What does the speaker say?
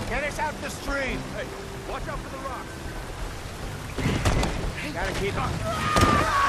Get us out the stream! Hey, watch out for the rocks. Gotta keep...